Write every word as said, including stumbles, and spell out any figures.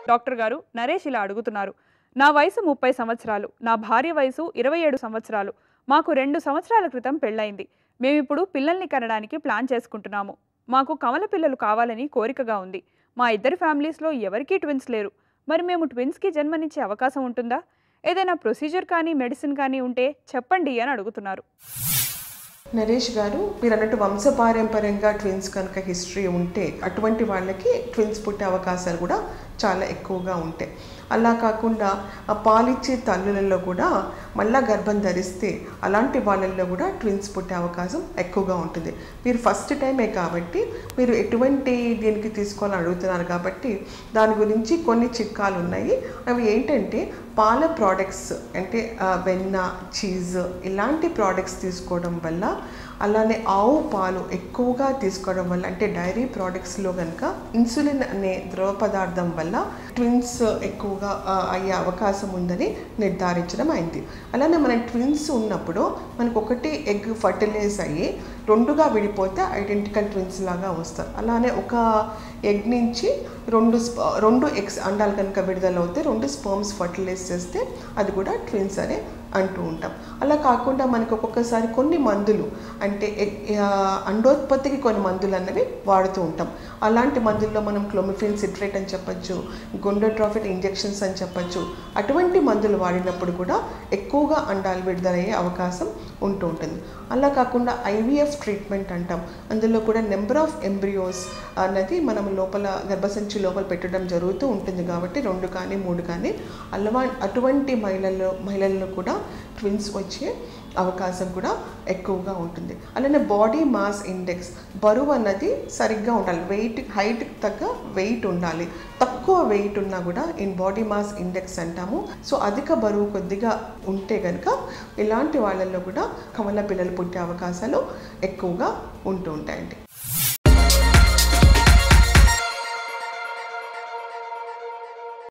Doctor గారు నరేష్ ఇలా అడుగుతున్నారు. నా వయసు ముప్పై సంవత్సరాలు. నా భార్య వయసు ఇరవై ఏడు సంవత్సరాలు. మాకు రెండు సంవత్సరాల క్రితం పెళ్లైంది. మేమిప్పుడు పిల్లల్ని కనడానికి ప్లాన్ చేసుకుంటున్నాము. మాకు కమల పిల్లలు కావాలని కోరికగా ఉంది. మా ఇద్దరి ఫ్యామిలీస్లో ఎవరికీ ట్విన్స్ లేరు. మరి మేము ట్విన్స్కి జన్మనిచ్చే అవకాశం ఉంటుందా? ఏదైనా ప్రొసీజర్ కానీ మెడిసిన్ కానీ ఉంటే చెప్పండి అని అడుగుతున్నారు. నరేష్ గారు, మీరు అన్నట్టు వంశపారంపర్యంగా ట్విన్స్ కనుక హిస్టరీ ఉంటే అటువంటి వాళ్ళకి ట్విన్స్ పుట్టే అవకాశాలు కూడా చాలా ఎక్కువగా ఉంటాయి. అలా కాకుండా ఆ పాలిచ్చే తల్లులలో కూడా మళ్ళా గర్భం ధరిస్తే అలాంటి వాళ్ళల్లో కూడా ట్విన్స్ పుట్టే అవకాశం ఎక్కువగా ఉంటుంది. మీరు ఫస్ట్ టైమే కాబట్టి మీరు ఎటువంటి దీనికి తీసుకోవాలని అడుగుతున్నారు కాబట్టి దాని గురించి కొన్ని చిట్కాలు ఉన్నాయి. అవి ఏంటంటే పాల ప్రోడక్ట్స్ అంటే వెన్న, చీజ్ ఇలాంటి ప్రోడక్ట్స్ తీసుకోవడం వల్ల, అలానే ఆవు పాలు ఎక్కువగా తీసుకోవడం వల్ల, అంటే డైరీ ప్రోడక్ట్స్లో కనుక ఇన్సులిన్ అనే ద్రవ పదార్థం వల్ల ట్విన్స్ ఎక్కువగా అయ్యే అవకాశం ఉందని నిర్ధారించడం అయింది. అలానే మన ట్విన్స్ ఉన్నప్పుడు మనకు ఒకటి ఎగ్ ఫర్టిలైజ్ అయ్యి రెండుగా విడిపోతే ఐడెంటికల్ ట్విన్స్ లాగా వస్తారు. అలానే ఒక ఎగ్ నుంచి రెండు రెండు ఎగ్స్ అండాలు కనుక విడుదలవుతే రెండు స్పర్మ్స్ ఫర్టిలైజ్ చేస్తే అది కూడా ట్విన్స్ అనే అంటూ ఉంటాం. అలా కాకుండా మనకు ఒక్కొక్కసారి కొన్ని మందులు అంటే అండోత్పత్తికి కొన్ని మందులు అన్నవి వాడుతూ ఉంటాం. అలాంటి మందుల్లో మనం క్లోమిఫెన్ సిట్రేట్ అని చెప్పచ్చు, గొండోట్రోఫిన్ ఇంజెక్షన్స్ అని చెప్పచ్చు. అటువంటి మందులు వాడినప్పుడు కూడా ఎక్కువగా అండాలు విడుదలయ్యే అవకాశం ఉంటూ ఉంటుంది. అలా కాకుండా ఐవీఎఫ్ ట్రీట్మెంట్ అంటాం. అందులో కూడా నెంబర్ ఆఫ్ ఎంబ్రియోస్ అన్నది మనం లోపల గర్భసంచి లోపల పెట్టడం జరుగుతూ ఉంటుంది కాబట్టి రెండు కానీ మూడు కానీ అలవా అటువంటి మహిళల్లో మహిళల్లో కూడా ట్విన్స్ వచ్చే అవకాశం కూడా ఎక్కువగా ఉంటుంది. అలానే బాడీ మాస్ ఇండెక్స్, బరువు అన్నది సరిగ్గా ఉండాలి. వెయిట్ హైట్ తగ్గ వెయిట్ ఉండాలి. తక్కువ వెయిట్ ఉన్నా కూడా ఇన్ బాడీ మాస్ ఇండెక్స్ అంటాము. సో అధిక బరువు కొద్దిగా ఉంటే కనుక ఇలాంటి వాళ్ళల్లో కూడా కమల పిల్లలు పుట్టే అవకాశాలు ఎక్కువగా ఉంటూ ఉంటాయండి.